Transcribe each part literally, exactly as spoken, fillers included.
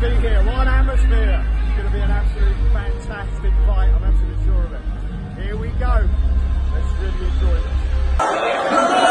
be here. What an atmosphere. It's going to be an absolutely fantastic fight. I'm absolutely sure of it. Here we go. Let's really enjoy this.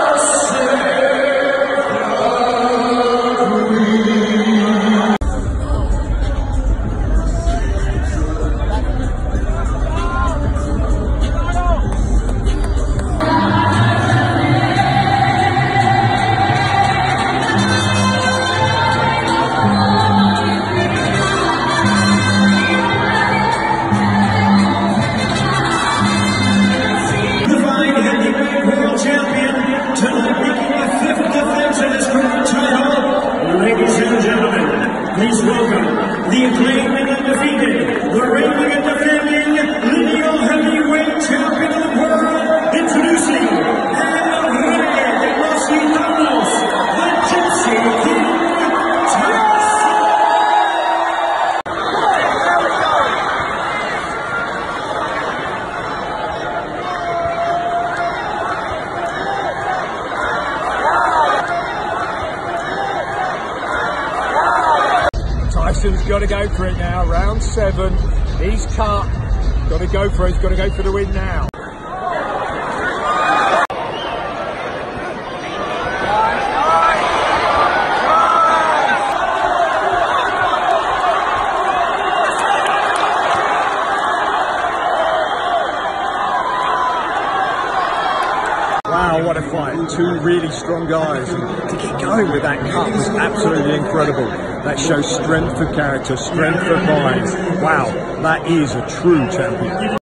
Please welcome the acclaimed and undefeated, the reigning and defending lineal heavyweight champion of the world, introducing El Rey de los Gitanos, the Gypsy King, Tyson's got to go for it now, round seven, he's cut, got to go for it, he's got to go for the win now. Wow, what a fight. Two really strong guys. And to get going with that cut was absolutely incredible. That shows strength of character, strength of mind. Wow, that is a true champion.